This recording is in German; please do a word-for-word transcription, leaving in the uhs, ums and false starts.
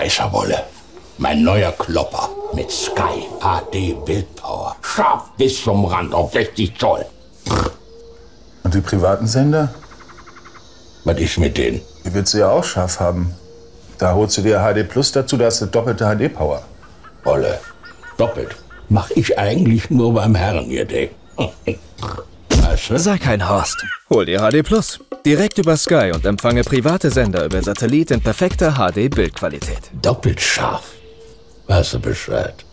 Kaiserwolle. Mein neuer Klopper mit Sky H D Bildpower. Scharf bis zum Rand auf sechzig Zoll. Und die privaten Sender? Was ist mit denen? Die willst du ja auch scharf haben. Da holst du dir H D Plus dazu, da hast du doppelte H D-Power. Wolle. Doppelt. Mach ich eigentlich nur beim Herrengedeck. Weißt du? Sei kein Horst. Hol dir H D Plus. Direkt über Sky und empfange private Sender über Satellit in perfekter H D-Bildqualität. Doppelt scharf. Weißt du Bescheid?